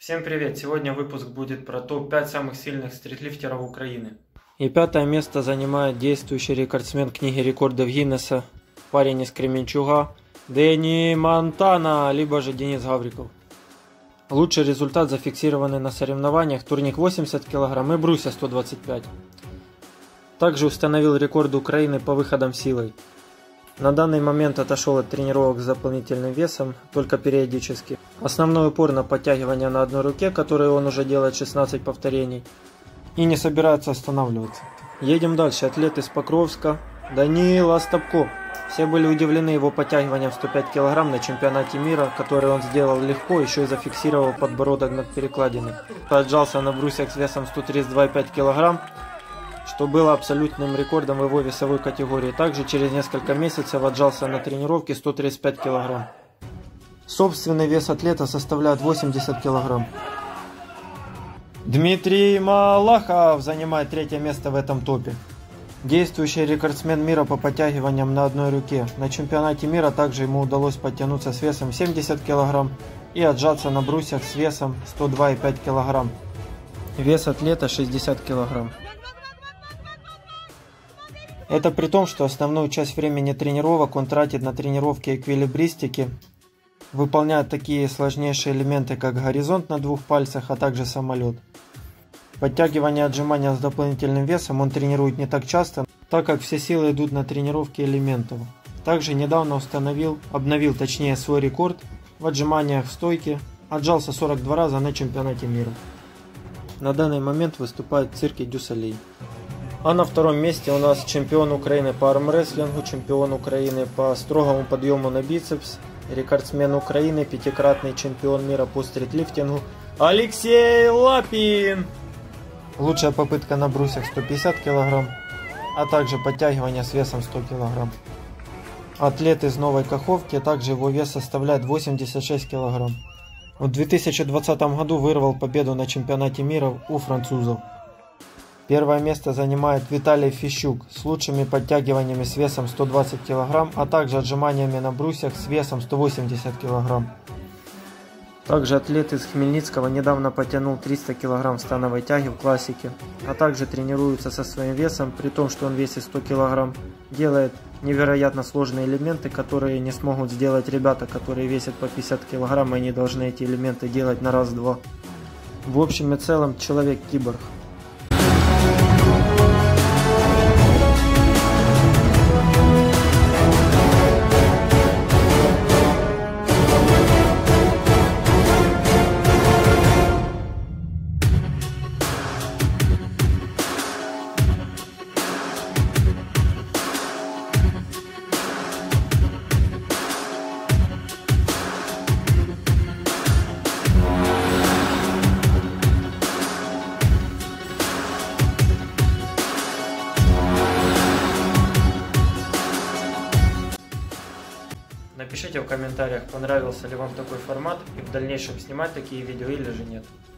Всем привет! Сегодня выпуск будет про топ-5 самых сильных стритлифтеров Украины. И пятое место занимает действующий рекордсмен книги рекордов Гиннесса, парень из Кременчуга, Дени Монтана, либо же Денис Гавриков. Лучший результат зафиксированный на соревнованиях: турник 80 кг и брусья 125. Также установил рекорд Украины по выходам силой. На данный момент отошел от тренировок с дополнительным весом, только периодически. Основной упор на подтягивания на одной руке, которые он уже делает 16 повторений, и не собирается останавливаться. Едем дальше. Атлет из Покровска Даниил Остапко. Все были удивлены его подтягиванием в 105 кг на чемпионате мира, который он сделал легко, еще и зафиксировал подбородок над перекладиной. Отжался на брусьях с весом 132,5 кг, что было абсолютным рекордом в его весовой категории. Также через несколько месяцев отжался на тренировке 135 кг. Собственный вес атлета составляет 80 кг. Дмитрий Малахов занимает третье место в этом топе. Действующий рекордсмен мира по подтягиваниям на одной руке. На чемпионате мира также ему удалось подтянуться с весом 70 кг и отжаться на брусьях с весом 102,5 кг. Вес атлета 60 кг. Это при том, что основную часть времени тренировок он тратит на тренировки эквилибристики, выполняет такие сложнейшие элементы, как горизонт на двух пальцах, а также самолет. Подтягивания и отжимания с дополнительным весом он тренирует не так часто, так как все силы идут на тренировки элементов. Также недавно обновил свой рекорд в отжиманиях в стойке, отжался 42 раза на чемпионате мира. На данный момент выступает в цирке Дю Солей. А на втором месте у нас чемпион Украины по армрестлингу, чемпион Украины по строгому подъему на бицепс, рекордсмен Украины, пятикратный чемпион мира по стритлифтингу Алексей Лапин. Лучшая попытка на брусьях 150 кг, а также подтягивания с весом 100 кг. Атлет из Новой Каховки, также его вес составляет 86 кг. В 2020 году вырвал победу на чемпионате мира у французов. Первое место занимает Виталий Фищук с лучшими подтягиваниями с весом 120 кг, а также отжиманиями на брусьях с весом 180 кг. Также атлет из Хмельницкого недавно потянул 300 кг в становой тяге в классике, а также тренируется со своим весом, при том, что он весит 100 кг, делает невероятно сложные элементы, которые не смогут сделать ребята, которые весят по 50 кг, и они должны эти элементы делать на раз-два. В общем и целом, человек-киборг. Напишите в комментариях, понравился ли вам такой формат и в дальнейшем снимать такие видео или же нет.